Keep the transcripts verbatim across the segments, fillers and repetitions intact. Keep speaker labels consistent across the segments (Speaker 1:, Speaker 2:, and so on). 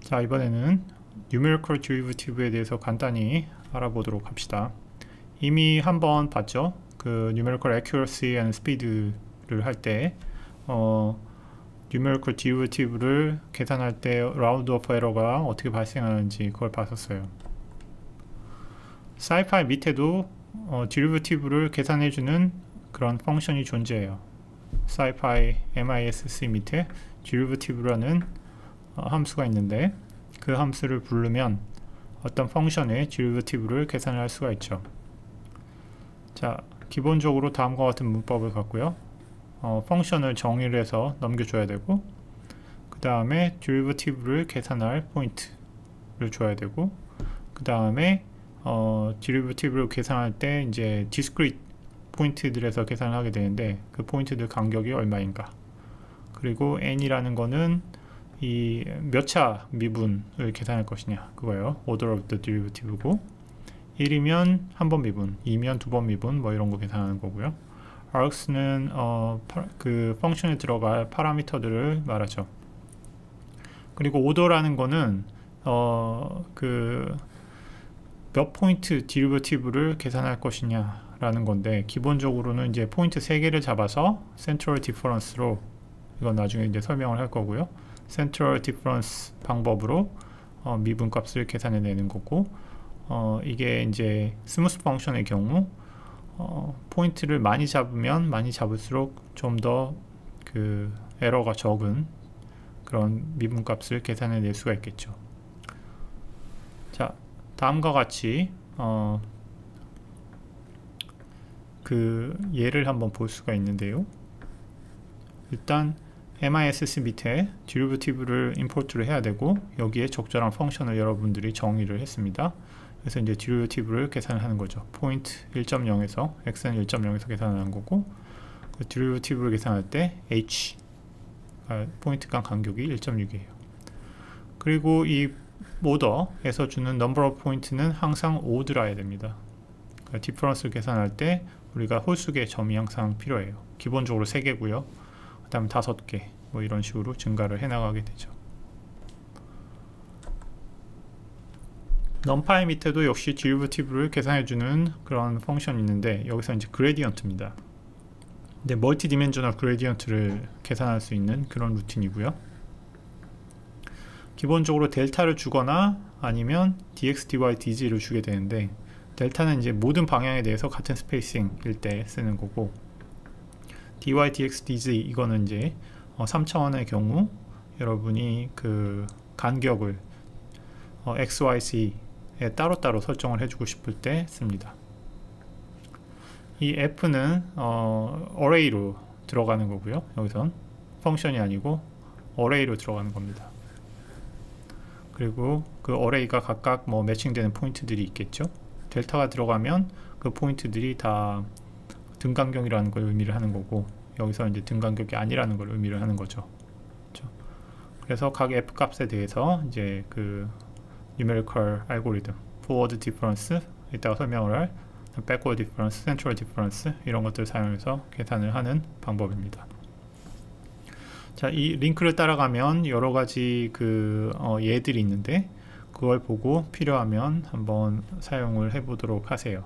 Speaker 1: 자, 이번에는 Numerical Derivative에 대해서 간단히 알아보도록 합시다. 이미 한번 봤죠. 그 Numerical Accuracy and Speed를 할 때 어, Numerical Derivative를 계산할 때 Round of Error가 어떻게 발생하는지 그걸 봤었어요. SciPy 밑에도 어, Derivative를 계산해주는 그런 펑션이 존재해요. SciPy misc 밑에 Derivative라는 어, 함수가 있는데 그 함수를 부르면 어떤 펑션의 derivative를 계산을 할 수가 있죠. 자, 기본적으로 다음과 같은 문법을 갖고요. 어, 펑션을 정의를 해서 넘겨줘야 되고, 그 다음에 derivative를 계산할 포인트를 줘야 되고, 그 다음에 어, derivative를 계산할 때 이제 discrete 포인트들에서 계산을 하게 되는데 그 포인트들 간격이 얼마인가, 그리고 n이라는 거는 이 몇 차 미분을 계산할 것이냐 그거예요. order of the derivative고, 일이면 한 번 미분, 이면 두 번 미분, 뭐 이런 거 계산하는 거고요. args는 어, 그 펑션에 들어갈 파라미터들을 말하죠. 그리고 order라는 거는 어, 그 몇 포인트 derivative를 계산할 것이냐 라는 건데, 기본적으로는 이제 포인트 세 개를 잡아서 central difference로, 이건 나중에 이제 설명을 할 거고요. Central Difference 방법으로 어, 미분값을 계산해 내는 거고, 어, 이게 이제 스무스 펑션의 경우 어, 포인트를 많이 잡으면 많이 잡을수록 좀 더 그 에러가 적은 그런 미분값을 계산해 낼 수가 있겠죠. 자, 다음과 같이 어, 그 예를 한번 볼 수가 있는데요. 일단 misc 밑에 derivative를 임포트를 해야 되고, 여기에 적절한 펑션을 여러분들이 정의를 했습니다. 그래서 이제 derivative를 계산을 하는 거죠. 포인트 일 점 영에서 x는 일 점 영에서 계산하는 거고, 그 derivative를 계산할 때 h 아, 포인트 간 간격이 일 점 육이에요. 그리고 이 order에서 주는 number of point는 항상 odd라야 됩니다. 그러니까 difference를 계산할 때 우리가 홀수의 점이 항상 필요해요. 기본적으로 세 개고요. 그 다음 다섯 개, 뭐 이런 식으로 증가를 해 나가게 되죠. numpy 밑에도 역시 derivative를 계산해주는 그런 펑션이 있는데, 여기서 이제 gradient입니다. 근데 멀티디멘셔널 gradient를 계산할 수 있는 그런 루틴이고요. 기본적으로 델타를 주거나 아니면 dx, dy, dg를 주게 되는데, 델타는 이제 모든 방향에 대해서 같은 스페이싱일 때 쓰는 거고, dy, dx, dz 이거는 이제 어, 삼 차원의 경우 여러분이 그 간격을 어, x, y, z에 따로따로 설정을 해주고 싶을 때 씁니다. 이 f는 어, array로 들어가는 거고요. 여기선 펑션이 아니고 array로 들어가는 겁니다. 그리고 그 array가 각각 뭐 매칭되는 포인트들이 있겠죠. 델타가 들어가면 그 포인트들이 다 등간격이라는 걸 의미를 하는 거고, 여기서 이제 등간격이 아니라는 걸 의미를 하는 거죠. 그렇죠? 그래서 각 f 값에 대해서 이제 그 numerical algorithm, forward difference, 이따가 설명을 할 backward difference, central difference 이런 것들을 사용해서 계산을 하는 방법입니다. 자, 이 링크를 따라가면 여러 가지 그 어, 예들이 있는데, 그걸 보고 필요하면 한번 사용을 해 보도록 하세요.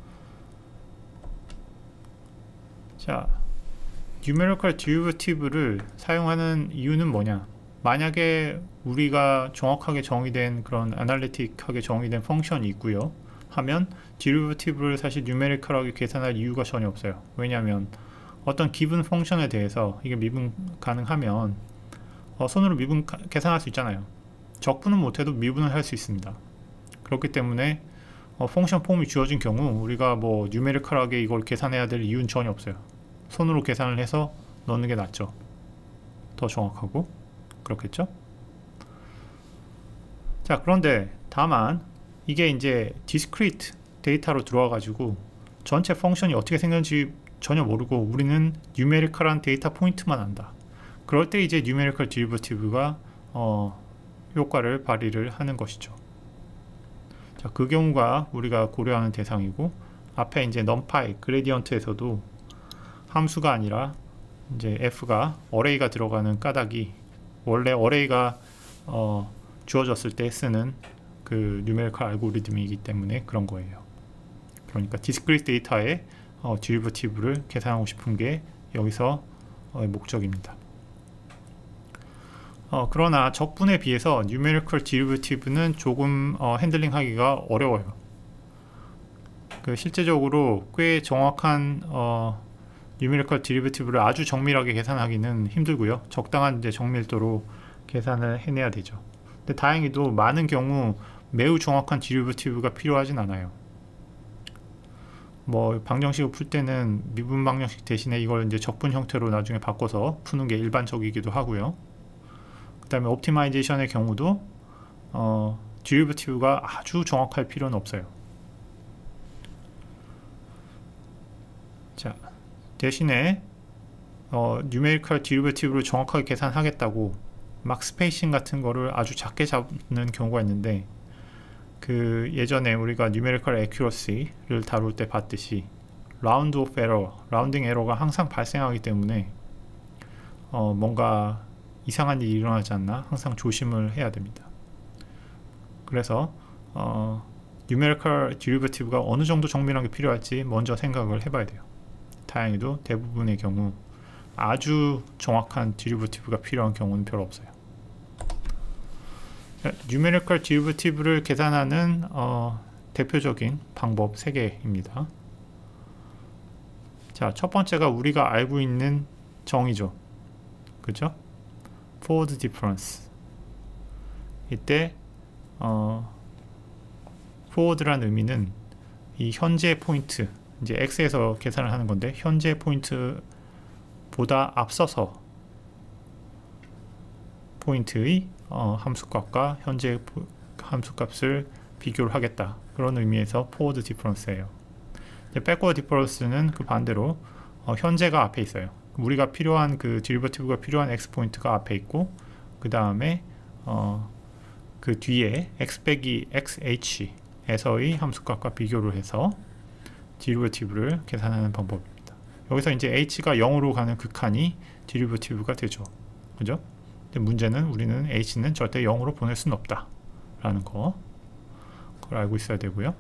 Speaker 1: 자, numerical derivative를 사용하는 이유는 뭐냐? 만약에 우리가 정확하게 정의된 그런 아날리틱하게 정의된 펑션이 있고요 하면 derivative를 사실 numerical하게 계산할 이유가 전혀 없어요. 왜냐하면 어떤 기분 펑션에 대해서 이게 미분 가능하면 어, 손으로 미분 가, 계산할 수 있잖아요. 적분은 못해도 미분을 할 수 있습니다. 그렇기 때문에 어, 펑션 폼이 주어진 경우 우리가 뭐 numerical하게 이걸 계산해야 될 이유는 전혀 없어요. 손으로 계산을 해서 넣는 게 낫죠. 더 정확하고 그렇겠죠? 자, 그런데 다만 이게 이제 discrete 데이터로 들어와 가지고 전체 펑션이 어떻게 생겼는지 전혀 모르고 우리는 numerical한 데이터 포인트만 안다. 그럴 때 이제 numerical derivative가 어, 효과를 발휘를 하는 것이죠. 자, 그 경우가 우리가 고려하는 대상이고, 앞에 이제 numpy, gradient에서도 함수가 아니라 이제 f가 array가 들어가는 까닭이, 원래 array가 어, 주어졌을 때 쓰는 그 뉴메리컬 알고리즘이기 때문에 그런 거예요. 그러니까 디스크리트 데이터의 어, 디리버티브를 계산하고 싶은 게 여기서 어, 목적입니다. 어, 그러나 적분에 비해서 뉴메리컬 디리버티브는 조금 어, 핸들링 하기가 어려워요. 그 실제적으로 꽤 정확한 어, 뉴메리컬 디리버티브를 아주 정밀하게 계산하기는 힘들고요. 적당한 이제 정밀도로 계산을 해내야 되죠. 근데 다행히도 많은 경우 매우 정확한 디리버티브가 필요하진 않아요. 뭐 방정식을 풀 때는 미분 방정식 대신에 이걸 이제 적분 형태로 나중에 바꿔서 푸는 게 일반적이기도 하고요. 그 다음에 옵티마이제이션의 경우도 어, 디리버티브가 아주 정확할 필요는 없어요. 자, 대신에 어, 뉴메리컬 디리버티브를 정확하게 계산하겠다고 막 스페이싱 같은 거를 아주 작게 잡는 경우가 있는데, 그 예전에 우리가 뉴메리컬 애큐러시를 다룰 때 봤듯이 라운드 오프 에러, 라운딩 에러가 항상 발생하기 때문에 어, 뭔가 이상한 일이 일어나지 않나 항상 조심을 해야 됩니다. 그래서 어, 뉴메리컬 디리버티브가 어느 정도 정밀한 게 필요할지 먼저 생각을 해봐야 돼요. 다행히도 대부분의 경우 아주 정확한 디리버티브가 필요한 경우는 별로 없어요. 뉴메리컬 디리버티브를 계산하는 어, 대표적인 방법 세 개입니다. 자, 첫 번째가 우리가 알고 있는 정의죠. 그죠? forward difference. 이때 어, forward란 의미는 이 현재 포인트, 이제 x에서 계산을 하는 건데 현재 포인트보다 앞서서 포인트의 어, 함수값과 현재 함수값을 비교를 하겠다, 그런 의미에서 forward difference예요. backward difference는 그 반대로 어, 현재가 앞에 있어요. 우리가 필요한 그 디리버티브가 필요한 x 포인트가 앞에 있고, 그 다음에 어, 그 뒤에 x 빼기 xh에서의 함수값과 비교를 해서 디리버티브를 계산하는 방법입니다. 여기서 이제 h가 영으로 가는 극한이 디리버티브가 되죠. 그죠? 근데 문제는 우리는 h는 절대 영으로 보낼 수는 없다 라는 거, 그걸 알고 있어야 되고요.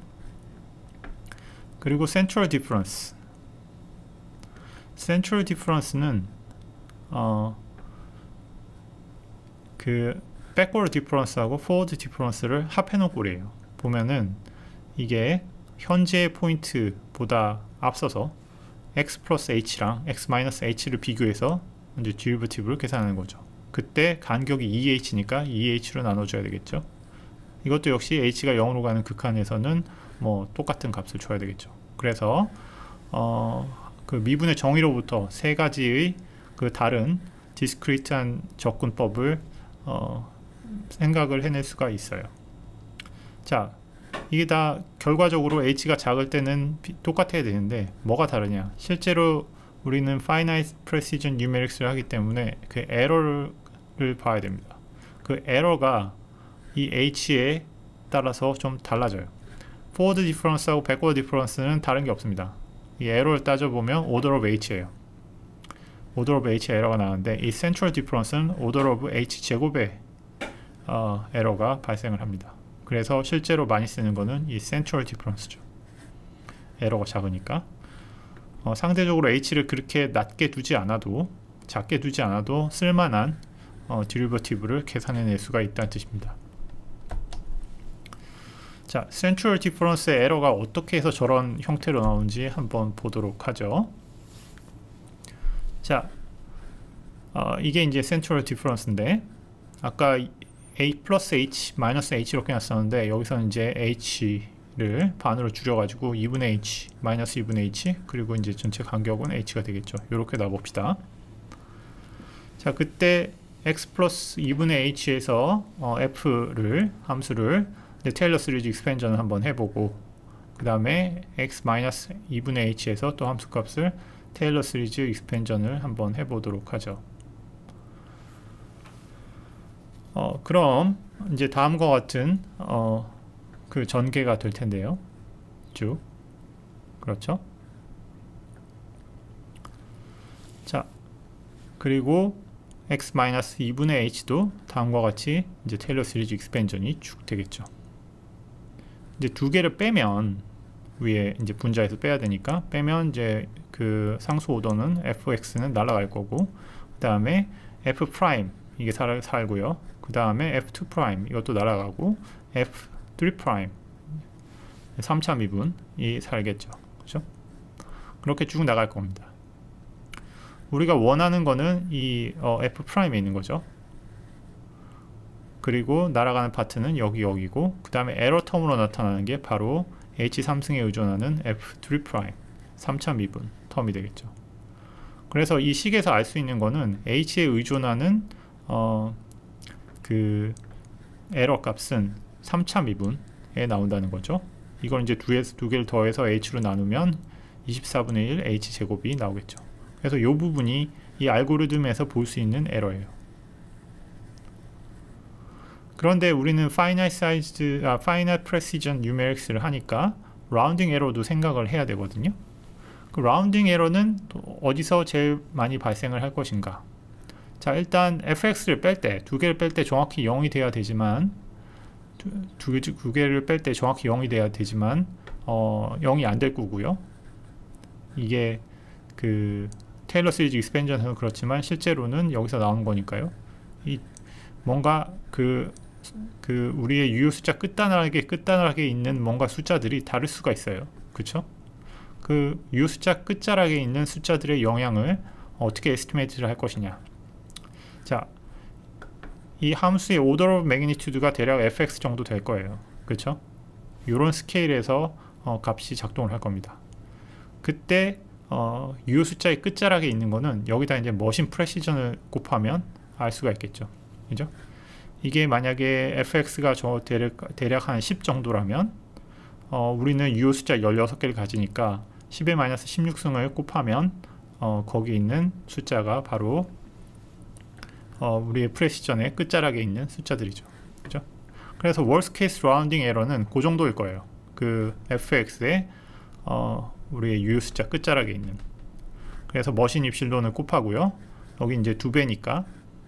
Speaker 1: 그리고 central difference. central difference는 어, 그 backward difference하고 forward difference를 합해놓은 꼴이에요. 보면은 이게 현재 포인트보다 앞서서 x 플러스 h랑 x 마이너스 h를 비교해서 이제 디리버티브를 계산하는 거죠. 그때 간격이 이 에이치니까 이 에이치로 나눠줘야 되겠죠. 이것도 역시 h가 영으로 가는 극한에서는 뭐 똑같은 값을 줘야 되겠죠. 그래서 어, 그 미분의 정의로부터 세 가지의 그 다른 디스크리트한 접근법을 어, 생각을 해낼 수가 있어요. 자, 이게 다 결과적으로 h가 작을 때는 똑같아야 되는데 뭐가 다르냐? 실제로 우리는 finite precision numerics를 하기 때문에 그 에러를 봐야 됩니다. 그 에러가 이 h에 따라서 좀 달라져요. forward difference하고 backward difference는 다른 게 없습니다. 이 에러를 따져보면 order of h예요. order of h 에러가 나오는데 이 central difference는 order of h 제곱의 어, 에러가 발생을 합니다. 그래서 실제로 많이 쓰는 거는 이 central difference죠. 에러가 작으니까 어, 상대적으로 h를 그렇게 낮게 두지 않아도, 작게 두지 않아도 쓸만한 어, 디리버티브를 계산해낼 수가 있다는 뜻입니다. 자, central difference의 에러가 어떻게 해서 저런 형태로 나오는지 한번 보도록 하죠. 자, 어, 이게 이제 central difference인데 아까 a 플러스 h 마이너스 h 이렇게 났었는데 여기서는 이제 h를 반으로 줄여가지고 이분의 h 마이너스 이분의 h, 그리고 이제 전체 간격은 h가 되겠죠. 이렇게 놔봅시다. 자, 그때 x 플러스 이분의 h에서 어, f를 함수를 테일러 시리즈 익스펜전을 한번 해보고, 그 다음에 x 마이너스 이분의 h에서 또 함수값을 테일러 시리즈 익스펜전을 한번 해보도록 하죠. 어, 그럼 이제 다음과 같은 어, 그 전개가 될 텐데요. 쭉 그렇죠. 자, 그리고 x 마이너스 이분의 h도 다음과 같이 이제 테일러 시리즈 익스펜전이 쭉 되겠죠. 이제 두 개를 빼면 위에 이제 분자에서 빼야 되니까 빼면 이제 그 상수 오더는 fx는 날아갈 거고, 그 다음에 f 프라임 이게 살, 살고요. 그 다음에 에프 투 프라임 이것도 날아가고 에프 쓰리 프라임 삼 차 미분이 살겠죠. 그죠? 그렇게 쭉 나갈 겁니다. 우리가 원하는 거는 이 어, F 프라임에 있는 거죠. 그리고 날아가는 파트는 여기 여기고, 그 다음에 에러 텀으로 나타나는 게 바로 H 삼승에 의존하는 에프 쓰리 프라임 삼 차 미분 텀이 되겠죠. 그래서 이 식에서 알 수 있는 거는 H에 의존하는 어, 그 에러 값은 삼 차 미분에 나온다는 거죠. 이걸 이제 두, 두 개를 더해서 H로 나누면 이십사분의 일 H 제곱이 나오겠죠. 그래서 이 부분이 이 알고리즘에서 볼 수 있는 에러예요. 그런데 우리는 finite size, 아, finite precision numerics를 하니까 라운딩 에러도 생각을 해야 되거든요. 그 라운딩 에러는 어디서 제일 많이 발생을 할 것인가? 자, 일단 fx를 뺄 때, 두 개를 뺄 때 정확히 영이 돼야 되지만 두, 두, 두 개를 뺄 때 정확히 영이 돼야 되지만 어, 영이 안 될 거고요. 이게 그 테일러 시리즈 익스펜전은 그렇지만 실제로는 여기서 나오는 거니까요. 이 뭔가 그, 그 우리의 유효 숫자 끝단락에 끝단락에 있는 뭔가 숫자들이 다를 수가 있어요. 그렇죠? 그 유효 숫자 끝자락에 있는 숫자들의 영향을 어떻게 에스티메이트를 할 것이냐. 자, 이 함수의 order of magnitude가 대략 fx 정도 될 거예요. 그렇죠? 이런 스케일에서 어, 값이 작동을 할 겁니다. 그때 어, 유효 숫자의 끝자락에 있는 거는 여기다 이제 머신 프레시전을 곱하면 알 수가 있겠죠. 그죠? 이게 만약에 fx가 저 대략, 대략 한 십 정도라면 어, 우리는 유효 숫자 열여섯 개를 가지니까 십의 마이너스 십육 승을 곱하면 어, 거기 있는 숫자가 바로 어, 우리의 프레시전의 끝자락에 있는 숫자들이죠. 그죠? 그래서 worst case rounding error는 그 정도일 거예요. 그 fx의 어, 우리의 유효 숫자 끝자락에 있는. 그래서 머신 입실론을 곱하고요. 여기 이제 두 배니까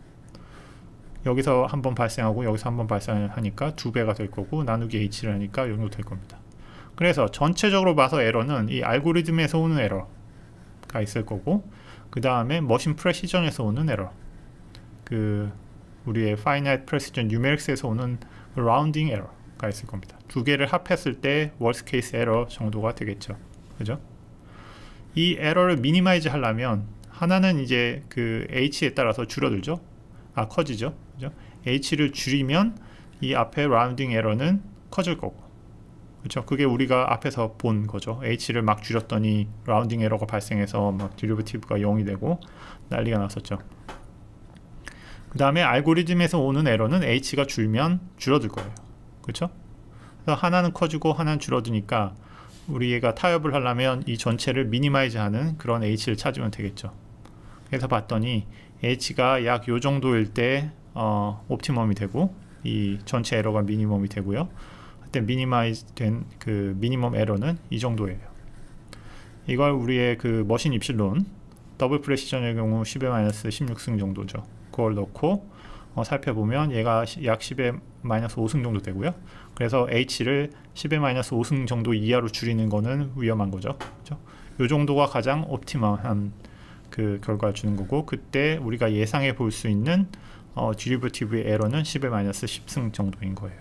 Speaker 1: 여기서 한번 발생하고 여기서 한번 발생하니까 두 배가 될 거고, 나누기 h를 하니까 이 정도 될 겁니다. 그래서 전체적으로 봐서 에러는 이 알고리즘에서 오는 에러가 있을 거고, 그 다음에 머신 프레시전에서 오는 에러, 그 우리의 finite precision numerics에서 오는 rounding error가 있을 겁니다. 두 개를 합했을 때 worst case error 정도가 되겠죠. 그죠? 이 에러를 미니마이즈 하려면 하나는 이제 그 h에 따라서 줄어들죠. 아, 커지죠. 그죠? h를 줄이면 이 앞에 라운딩 에러는 커질 거고. 그렇죠? 그게 우리가 앞에서 본 거죠. h를 막 줄였더니 라운딩 에러가 발생해서 막 데리버티브가 영이 되고 난리가 났었죠. 그 다음에 알고리즘에서 오는 에러는 h가 줄면 줄어들 거예요. 그렇죠? 그래서 하나는 커지고 하나는 줄어드니까 우리 얘가 타협을 하려면 이 전체를 미니마이즈 하는 그런 h를 찾으면 되겠죠. 그래서 봤더니 h가 약 요 정도일 때 어, 옵티멈이 되고 이 전체 에러가 미니멈이 되고요. 그때 미니마이즈 된 그 미니멈 에러는 이 정도예요. 이걸 우리의 그 머신 입실론 더블 프레시전의 경우 십의 마이너스 십육 승 정도죠. 그걸 넣고 어, 살펴보면 얘가 약 십의 마이너스 오 승 정도 되고요. 그래서 h를 십의 마이너스 오 승 정도 이하로 줄이는 거는 위험한 거죠. 그렇죠? 요 정도가 가장 옵티멀한 그 결과를 주는 거고, 그때 우리가 예상해 볼 수 있는 어, 데리버티브의 에러는 십의 마이너스 십 승 정도인 거예요.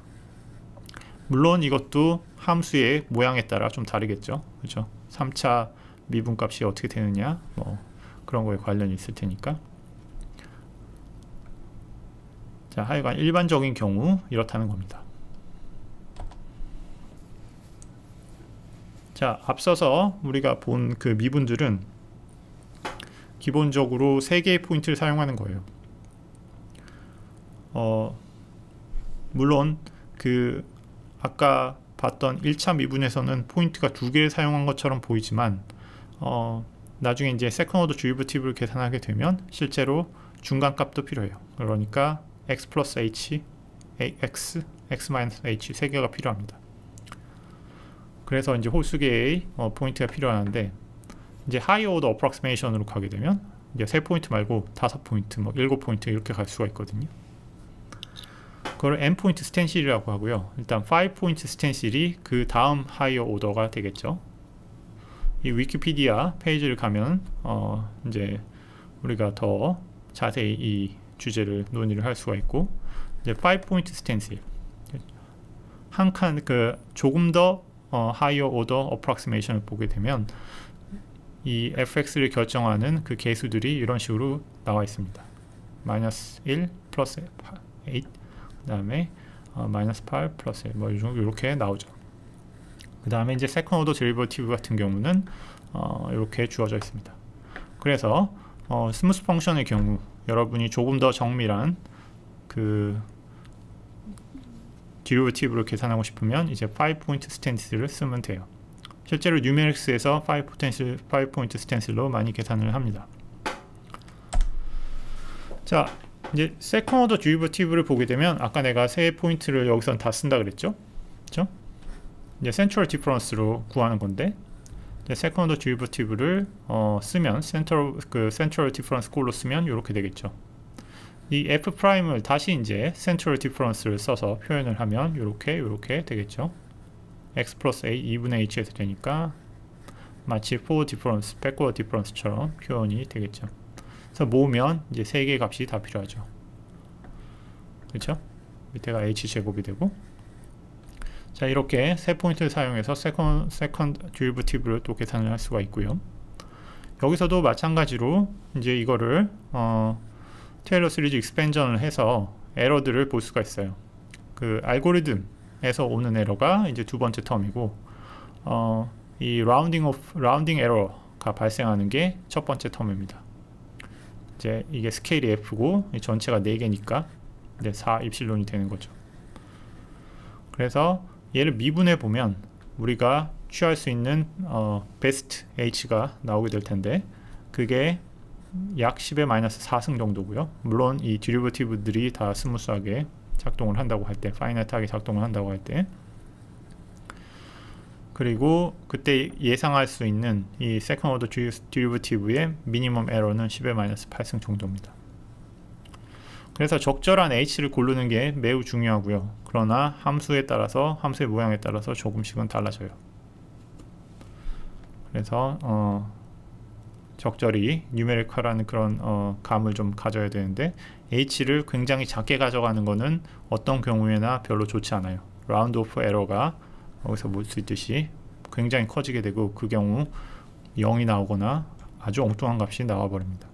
Speaker 1: 물론 이것도 함수의 모양에 따라 좀 다르겠죠. 그렇죠? 삼 차 미분값이 어떻게 되느냐 뭐 그런 거에 관련이 있을 테니까. 자, 하여간 일반적인 경우 이렇다는 겁니다. 자, 앞서서 우리가 본 그 미분들은 기본적으로 세 개의 포인트를 사용하는 거예요. 어, 물론 그 아까 봤던 일 차 미분에서는 포인트가 두 개를 사용한 것처럼 보이지만 어, 나중에 이제 세컨 오더 데리버티브를 계산하게 되면 실제로 중간값도 필요해요. 그러니까 x 플러스 h, x, x 마이너스 h 세 개가 필요합니다. 그래서 이제 홀수 개의 어, 포인트가 필요한데, 이제 하이 오더 어프록시메이션으로 가게 되면 이제 세 포인트 말고 다섯 포인트, 뭐 일곱 포인트 이렇게 갈 수가 있거든요. 그걸 n 포인트 스텐실이라고 하고요. 일단 오 포인트 스텐실이 그 다음 하이어 오더가 되겠죠. 이 위키피디아 페이지를 가면 어 이제 우리가 더 자세히 이 주제를 논의를 할 수가 있고, 이제 오 포인트 스텐실 한 칸 그 조금 더 어, 하이어 오더 어프락시메이션을 보게 되면 이 에프엑스를 결정하는 그 계수들이 이런 식으로 나와 있습니다. 마이너스 일 플러스 팔 그 다음에 어, 마이너스 팔 플러스 일 뭐 이렇게 나오죠. 그 다음에 이제 세컨 오더 데리버티브 같은 경우는 어, 이렇게 주어져 있습니다. 그래서 어, 스무스 펑션의 경우 여러분이 조금 더 정밀한 그 데리버티브를 계산하고 싶으면 이제 오 포인트 스탠스를 쓰면 돼요. 실제로 뉴메릭스에서 오 포인트 스탠실로 많이 계산을 합니다. 자, 이제 세컨 오더 데리버티브를 보게 되면 아까 내가 세 포인트를 여기서 다 쓴다 그랬죠? 그렇죠? 이제 센트럴 디퍼런스로 구하는 건데, 이제 세컨 오더 데리버티브를 어, 쓰면 센트럴 그 센트럴 디퍼런스 꼴로 쓰면 이렇게 되겠죠. 이 f 프라임을 다시 이제 센트럴 디퍼런스를 써서 표현을 하면 이렇게 이렇게 되겠죠. x 플러스 a 이분의 h에서 되니까 마치 forward difference, backward difference처럼 표현이 되겠죠. 그래서 모으면 이제 세 개의 값이 다 필요하죠. 그렇죠? 밑에가 h 제곱이 되고, 자 이렇게 세 포인트를 사용해서 세컨 세컨 데리버티브를 또 계산을 할 수가 있고요. 여기서도 마찬가지로 이제 이거를 어, 테일러 시리즈 익스펜전을 해서 에러들을 볼 수가 있어요. 그 알고리즘에서 오는 에러가 이제 두 번째 텀이고, 어, 이 라운딩 오프 라운딩 에러가 발생하는 게 첫 번째 텀입니다. 이제 이게 스케일이 f고 전체가 네 개니까 이제 사 입실론이 되는 거죠. 그래서 얘를 미분해 보면 우리가 취할 수 있는 어, 베스트 h가 나오게 될 텐데, 그게 약 십의 마이너스 사 승 정도고요. 물론 이 데리버티브들이 다 스무스하게 작동을 한다고 할 때, 파이나이트하게 작동을 한다고 할 때, 그리고 그때 예상할 수 있는 이 세컨 오더 데리버티브의 미니멈 에러는 십의 마이너스 팔 승 정도입니다. 그래서 적절한 h를 고르는 게 매우 중요하고요. 그러나 함수에 따라서, 함수의 모양에 따라서 조금씩은 달라져요. 그래서 어, 적절히 뉴메리컬한 그런 어, 감을 좀 가져야 되는데, h를 굉장히 작게 가져가는 것은 어떤 경우에나 별로 좋지 않아요. 라운드 오프 에러가 여기서 볼 수 있듯이 굉장히 커지게 되고, 그 경우 영이 나오거나 아주 엉뚱한 값이 나와 버립니다.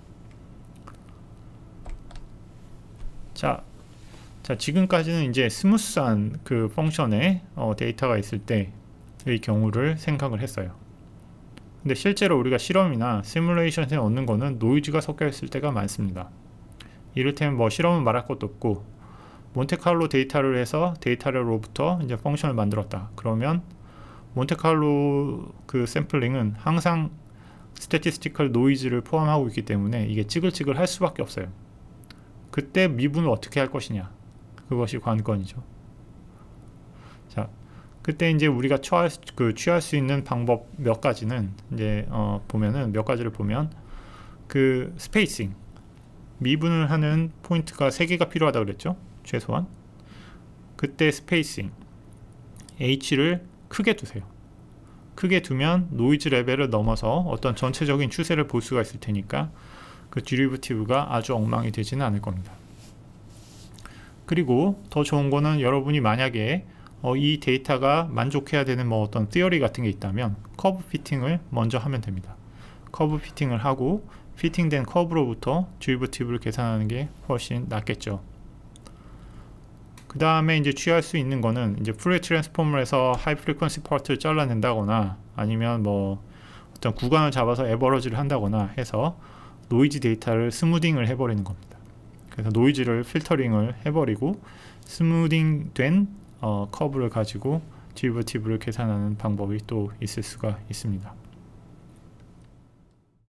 Speaker 1: 자, 자 지금까지는 이제 스무스한 그 펑션에 어, 데이터가 있을 때의 경우를 생각을 했어요. 근데 실제로 우리가 실험이나 시뮬레이션에 얻는 거는 노이즈가 섞여 있을 때가 많습니다. 이를테면 뭐 실험은 말할 것도 없고, 몬테칼로 데이터를 해서 데이터로부터 이제 펑션을 만들었다. 그러면 몬테칼로 그 샘플링은 항상 스태티스티컬 노이즈를 포함하고 있기 때문에 이게 찌글찌글 할 수밖에 없어요. 그때 미분을 어떻게 할 것이냐, 그것이 관건이죠. 자, 그때 이제 우리가 취할, 그 취할 수 있는 방법 몇 가지는 이제 어, 보면은 몇 가지를 보면, 그 스페이싱, 미분을 하는 포인트가 세 개가 필요하다 그랬죠, 최소한. 그때 스페이싱 h를 크게 두세요. 크게 두면 노이즈 레벨을 넘어서 어떤 전체적인 추세를 볼 수가 있을 테니까 그 데리버티브가 아주 엉망이 되지는 않을 겁니다. 그리고 더 좋은 거는, 여러분이 만약에 어, 이 데이터가 만족해야 되는 뭐 어떤 티어리 같은 게 있다면 커브 피팅을 먼저 하면 됩니다. 커브 피팅을 하고 피팅된 커브로부터 데리버티브를 계산하는 게 훨씬 낫겠죠. 그 다음에 이제 취할 수 있는 거는, 이제 푸리어 트랜스폼을해서 하이 프리퀀시 파트를 잘라낸다거나, 아니면 뭐 어떤 구간을 잡아서 에버러지를 한다거나 해서 노이즈 데이터를 스무딩을 해버리는 겁니다. 그래서 노이즈를 필터링을 해버리고 스무딩 된 어, 커브를 가지고 데리버티브를 계산하는 방법이 또 있을 수가 있습니다.